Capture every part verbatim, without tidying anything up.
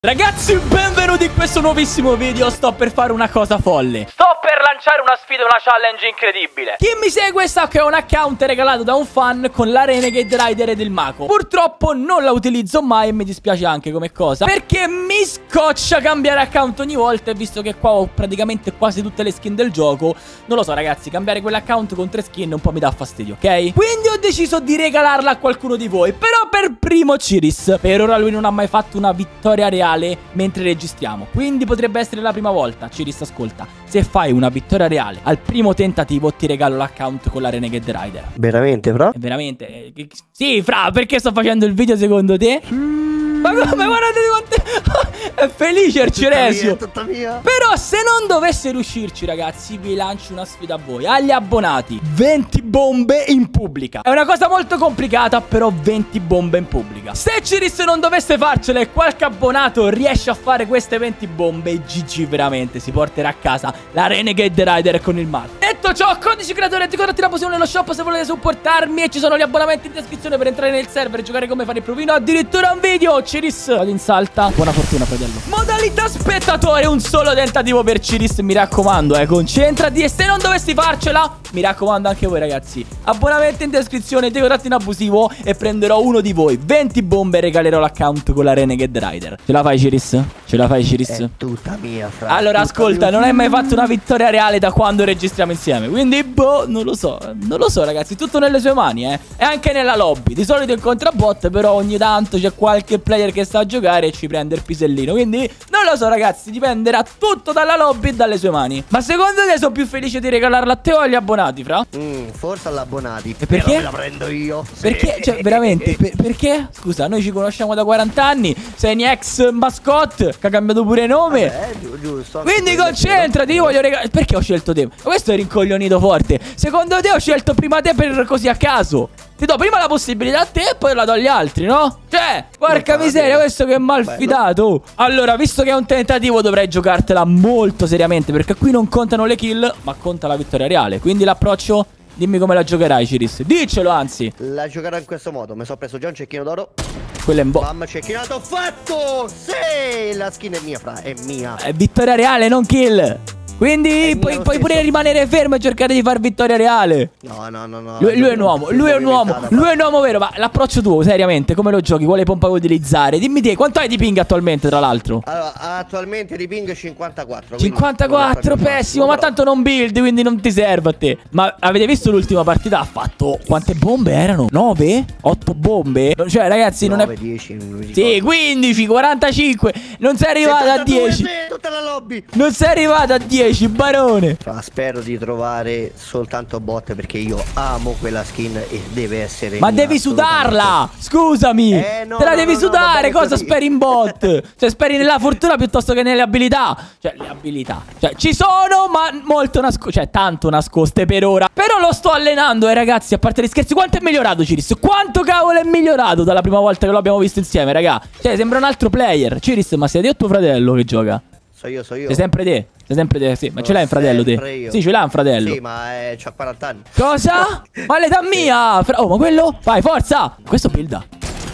Ragazzi, benvenuti in questo nuovissimo video. Sto per fare una cosa folle. Sto per lanciare una sfida, una challenge incredibile. Chi mi segue sa che ho un account regalato da un fan con la Renegade Rider ed il Mako. Purtroppo non la utilizzo mai e mi dispiace anche come cosa, perché mi scoccia cambiare account ogni volta. E visto che qua ho praticamente quasi tutte le skin del gioco, non lo so ragazzi, cambiare quell'account con tre skin un po' mi dà fastidio, ok? Quindi ho deciso di regalarla a qualcuno di voi. Però per primo Ciris. Per ora lui non ha mai fatto una vittoria reale mentre registriamo, quindi potrebbe essere la prima volta. Ciris, ascolta, se fai una vittoria reale al primo tentativo ti regalo l'account con la Renegade Rider. Veramente, fra? Veramente? Eh, sì, fra, perché sto facendo il video secondo te? Mm. Ma come, guardate quante... È felice il Ciresio. Tutta mia. Però se non dovesse riuscirci ragazzi, vi lancio una sfida a voi, agli abbonati: venti bombe in pubblica. È una cosa molto complicata, però venti bombe in pubblica. Se Ciris non dovesse farcela e qualche abbonato riesce a fare queste venti bombe, G G veramente, si porterà a casa la Renegade Rider con il Mako. Detto ciò, codice creatore, ti contatto la posizione nello shop se volete supportarmi, e ci sono gli abbonamenti in descrizione per entrare nel server e giocare come fare il provino, addirittura un video. Ciris, vado in salta. Buona fortuna, fratello. Modalità spettatore, un solo tentativo per Ciris, mi raccomando, eh, concentrati. E se non dovessi farcela, mi raccomando anche voi ragazzi, abbonamento in descrizione, decorato in abusivo, e prenderò uno di voi venti bombe e regalerò l'account con la Renegade Rider. Ce la fai Ciris? Ce la fai Ciris? È tutta mia, fra. Allora ascolta, non hai mai fatto una vittoria reale da quando registriamo insieme, quindi boh, non lo so. Non lo so ragazzi, tutto nelle sue mani, eh. E anche nella lobby. Di solito incontra bot, però ogni tanto c'è qualche player che sta a giocare e ci prende il pisellino. Quindi non lo so ragazzi, dipenderà tutto dalla lobby e dalle sue mani. Ma secondo te sono più felice di regalarla a te o agli abbonati, fra? Mm, forse agli abbonati. E perché? Me la prendo io. Perché? Sì. Cioè veramente per, perché? Scusa, noi ci conosciamo da quaranta anni. Sei un ex mascotte che ha cambiato pure nome. Vabbè, giu giusto. Quindi concentrati, io voglio regalare. Perché ho scelto te? Ma questo è rincoglionito forte. Secondo te ho scelto prima te per così a caso? Ti do prima la possibilità a te e poi la do agli altri, no? Cioè, porca miseria, questo che è malfidato. Allora, visto che è un tentativo, dovrei giocartela molto seriamente, perché qui non contano le kill, ma conta la vittoria reale. Quindi l'approccio, dimmi come la giocherai, Ciris. Diccelo, anzi. La giocherò in questo modo. Mi sono preso già un cecchino d'oro. Quello è in bo. Mamma, cecchinato fatto. Sì, la skin è mia, fra. È mia. È vittoria reale, non kill. Quindi puoi, puoi pure rimanere fermo e cercare di far vittoria reale. No, no, no, no. Lui, lui è un uomo, lui è un uomo, lui è un uomo vero. Ma l'approccio tuo, seriamente, come lo giochi? Quale pompa vuoi utilizzare? Dimmi te, quanto hai di ping attualmente, tra l'altro? Allora, attualmente di ping cinquantaquattro. cinquantaquattro, pessimo, ma tanto non build, quindi non ti serve a te. Ma avete visto l'ultima partita? Ha fatto... Quante bombe erano? nove? otto bombe? Cioè ragazzi, non è... dieci, non sì, quindici, quarantacinque. Non sei arrivato a dieci. Tutta la lobby. Non sei arrivato a dieci, barone. Fra, spero di trovare soltanto bot, perché io amo quella skin e deve essere... Ma devi sudarla. Scusami, eh, no, te la no, devi no, sudare. no, cosa così. speri in bot? Cioè speri nella fortuna piuttosto che nelle abilità. Cioè le abilità, cioè ci sono, ma molto nascoste. Cioè tanto nascoste per ora. Però lo sto allenando, eh ragazzi. A parte gli scherzi, quanto è migliorato Ciris? Quanto cavolo è migliorato dalla prima volta che lo abbiamo visto insieme, raga? Cioè sembra un altro player. Ciris, ma sei te o tuo fratello che gioca? So io, so io. Sei sempre te. Sei sempre te, sì. Ma Sono ce l'hai un fratello te? io. Sì, ce l'hai un fratello. Sì, ma eh, c'ha quaranta anni. Cosa? Ma l'età mia! Fra- oh, ma quello? Vai, forza! Questo builda.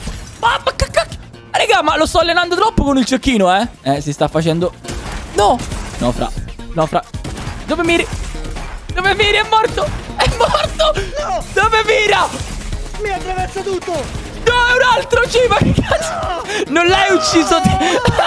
Ma, ma cacchio! Raga, ma lo sto allenando troppo con il cecchino, eh? Eh, si sta facendo... No! No, fra. No, fra. Dove miri? Dove miri? È morto! È morto! No! Dove mira? Mi attraversa tutto! No, è un altro C, ma che cazzo? Non l'hai ucciso te?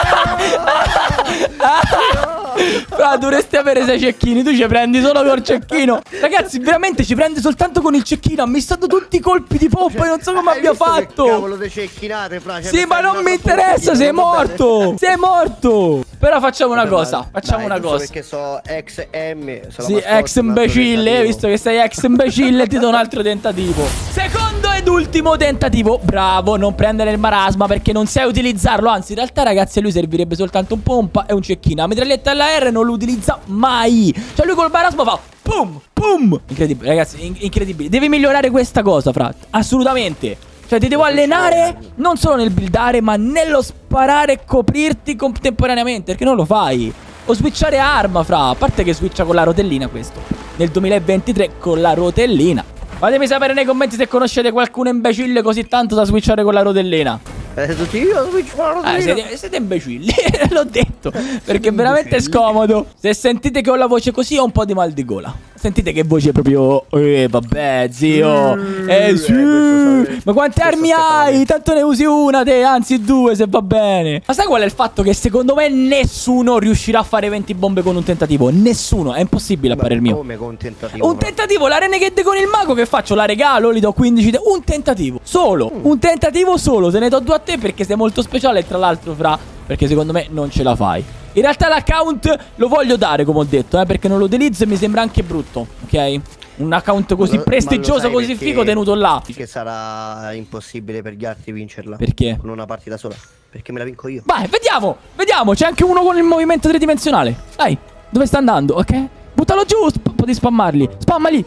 Fra, dovresti avere sei cecchini. Tu ci prendi solo col cecchino. Ragazzi, veramente ci prende soltanto con il cecchino. Ha missato tutti i colpi di pompa. Io non so come abbia fatto. Che cavolo di cecchinate, fra. Sì, ma non mi interessa, sei morto. Sei morto. Però facciamo una cosa. Facciamo una cosa. Perché so ex M. Sì, ex imbecille. Visto che sei ex imbecille, ti do un altro tentativo. Secondo ed ultimo tentativo. Bravo, non prendere il marasma, perché non sai utilizzarlo. Anzi, in realtà ragazzi, a lui servirebbe soltanto un pompa e un cecchino. La mitraglietta alla R non lo utilizza mai. Cioè lui col marasma fa pum, pum. Incredibile, ragazzi, in incredibile. Devi migliorare questa cosa, fra. Assolutamente. Cioè ti devo allenare non solo nel buildare, ma nello sparare e coprirti contemporaneamente, perché non lo fai. O switchare arma, fra. A parte che switcha con la rotellina questo nel duemilaventitré con la rotellina. Fatemi sapere nei commenti se conoscete qualcuno imbecille così tanto da switchare con la rotellina. Eh, tutti io, eh, siete, siete imbecilli. L'ho detto. Perché è veramente scomodo. Se sentite che ho la voce così, ho un po' di mal di gola. Sentite che voce proprio. Eh, vabbè, zio. Mm, eh, sì. Eh, ma quante armi hai? Tanto ne usi una te, anzi due se va bene. Ma sai qual è il fatto? Che secondo me nessuno riuscirà a fare venti bombe con un tentativo. Nessuno, è impossibile a parer mio. Come con un tentativo? Un tentativo, la Renegade con il mago che faccio? La regalo, gli do quindici. Un tentativo, solo. Mm. Un tentativo solo, te ne do due a te perché sei molto speciale. E tra l'altro, fra, perché secondo me non ce la fai. In realtà l'account lo voglio dare, come ho detto, eh, perché non lo utilizzo e mi sembra anche brutto, ok? Un account così lo, prestigioso, così figo tenuto là. Che sarà impossibile per gli altri vincerla. Perché? Con una partita sola. Perché me la vinco io. Vai, vediamo, vediamo. C'è anche uno con il movimento tridimensionale. Dai, dove sta andando, ok? Buttalo giù, sp potevi spammarli. Spammali.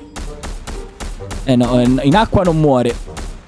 Eh no, in acqua non muore.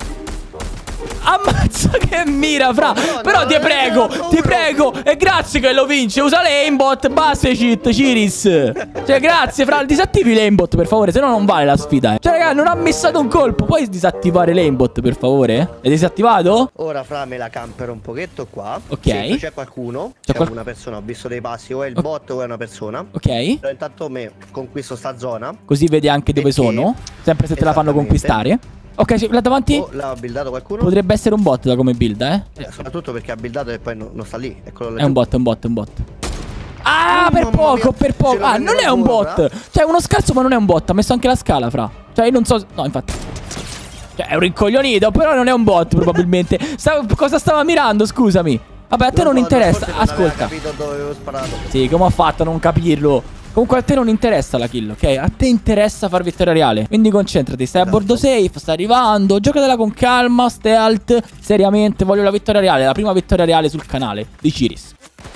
Ammazza che mira, fra. No, no, però no, ti prego, no, ti prego. E grazie che lo vince. Usa l'aimbot, basta i cheat, Ciris. Cioè grazie, fra. Disattivi l'aimbot per favore, se no non vale la sfida, eh. Cioè raga, non ha missato un colpo. Puoi disattivare l'aimbot per favore? È disattivato? Ora fra me la campero un pochetto qua. Ok. C'è qualcuno. C'è qual una persona, ho visto dei passi. O è il bot o è una persona. Ok. Però intanto me conquisto sta zona. Così vedi anche dove perché... sono. Sempre se te la fanno conquistare. Ok, là davanti. Oh, l'ha buildato qualcuno. Potrebbe essere un bot da come build, eh? eh soprattutto perché ha buildato e poi no, non sta lì. Eccolo là. È un bot, è un bot, è un bot. Ah, oh, per poco, per poco. Ah, non è un bot. Cioè, uno scarso, ma non è un bot. Ha messo anche la scala, fra. Cioè, io non so. No, infatti. Cioè, è un rincoglionito, però non è un bot, probabilmente. Stavo... Cosa stava mirando, scusami? Vabbè, a te non, non interessa. Non ascolta. Non capito dove avevo sparato. Sì, come ho fatto a non capirlo? Comunque a te non interessa la kill, ok? A te interessa far vittoria reale. Quindi concentrati, stai a bordo safe, stai arrivando. Giocatela con calma, stealth. Seriamente, voglio la vittoria reale. La prima vittoria reale sul canale di Ciris.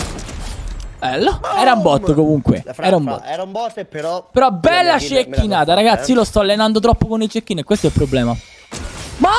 Bello. Era un bot comunque. Era un bot. Era un bot però. Però bella cecchinata, ragazzi. Io lo sto allenando troppo con il cecchino e questo è il problema. Ma...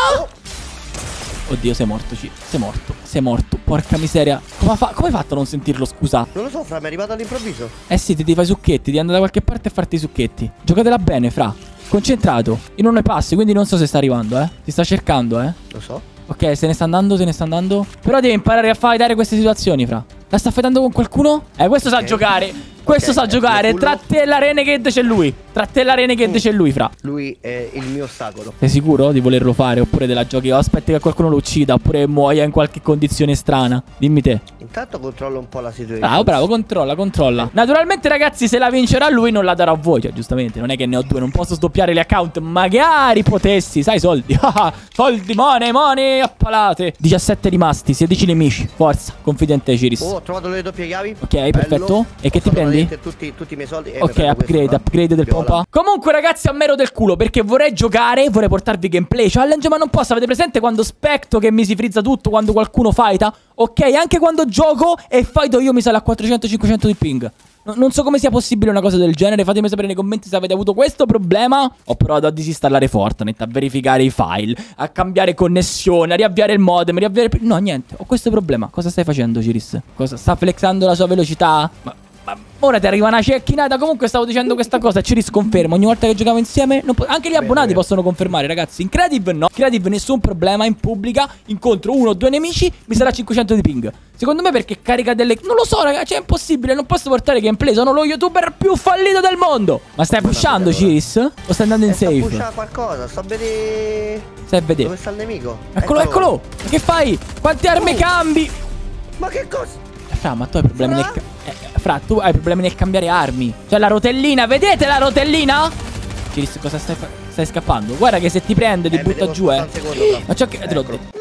Oddio, sei morto, Ci. Sei morto. Sei morto. Porca miseria. Come, fa come hai fatto a non sentirlo, scusa? Non lo so, fra, mi è arrivato all'improvviso. Eh sì, ti, ti fai succhetti. Devi andare da qualche parte e farti i succhetti. Giocatela bene, fra. Concentrato. Io non ne passi, quindi non so se sta arrivando, eh. Ti sta cercando, eh. Lo so. Ok, se ne sta andando, se ne sta andando. Però devi imparare a fightare queste situazioni, fra. La sta fightando con qualcuno? Eh, questo okay. sa giocare. Questo okay, sa giocare. Tra te e la Renegade c'è lui. Tra te e la Renegade c'è lui, fra. Lui è il mio ostacolo. Sei sicuro di volerlo fare? Oppure della giochi? O aspetti che qualcuno lo uccida? Oppure muoia in qualche condizione strana? Dimmi te. Intanto controllo un po' la situazione. Bravo, bravo, controlla, controlla. Naturalmente, ragazzi, se la vincerà lui non la darò a voi. Cioè, giustamente, non è che ne ho due. Non posso sdoppiare le account. Magari potessi. Sai, soldi. Soldi, money, money, appalate. diciassette rimasti, sedici nemici. Forza, confidente Ciris. Oh, ho trovato le doppie chiavi. Ok, bello. Perfetto. E che ti prendi? Tutti, tutti i miei soldi. Ok, upgrade, upgrade del pompa. Comunque, ragazzi, a mero del culo, perché vorrei giocare, vorrei portarvi gameplay challenge, ma non posso. Avete presente quando specto che mi si frizza tutto quando qualcuno fighta? Ok, anche quando gioco e fighto io mi sale a quattrocento cinquecento di ping. No, non so come sia possibile una cosa del genere. Fatemi sapere nei commenti se avete avuto questo problema. Ho provato a disinstallare Fortnite, a verificare i file, a cambiare connessione, a riavviare il modem, a riavviare... No, niente, ho questo problema. Cosa stai facendo, Ciris? Cosa? Sta flexando la sua velocità? Ma... Ora ti arriva una cecchinata. Comunque stavo dicendo questa cosa, ci risconfermo. Ogni volta che giocavo insieme non anche gli abbonati bene, possono confermare, ragazzi. In creative no, creative nessun problema. In pubblica incontro uno o due nemici, mi sarà cinquecento di ping. Secondo me perché carica delle... Non lo so, ragazzi, è impossibile. Non posso portare gameplay, sono lo youtuber più fallito del mondo. Ma stai pushando, Ciris? O stai andando in safe? Sto pushando qualcosa, sto a vedere... Stai a vedere. Dove sta il nemico? Eccolo, eccolo, eccolo. Che fai? Quante armi oh. cambi? Ma che cosa? Fra, ma tu hai problemi nel... Eh, fra, tu hai problemi nel cambiare armi. Cioè la rotellina, vedete la rotellina? Ciris, cosa stai fa... Stai scappando? Guarda che se ti prende ti eh, butta giù, eh secondo, ma ciò che... Ecco. Te l'ho detto.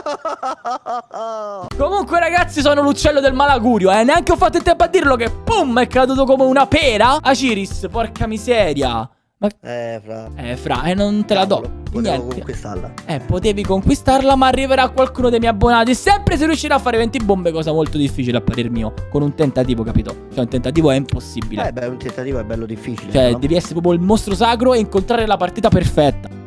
Comunque, ragazzi, sono l'uccello del malaugurio, eh neanche ho fatto il tempo a dirlo che pum, è caduto come una pera a Ciris, porca miseria. Ma... Eh, fra. Eh, fra, e eh, non te Cavolo, la do. Potevo Niente. conquistarla. Eh, potevi conquistarla, ma arriverà qualcuno dei miei abbonati. Sempre se riuscirà a fare venti bombe, cosa molto difficile a parer mio. Con un tentativo, capito? Cioè, un tentativo è impossibile. Eh, beh, un tentativo è bello difficile. Cioè, no? devi essere proprio il mostro sacro e incontrare la partita perfetta.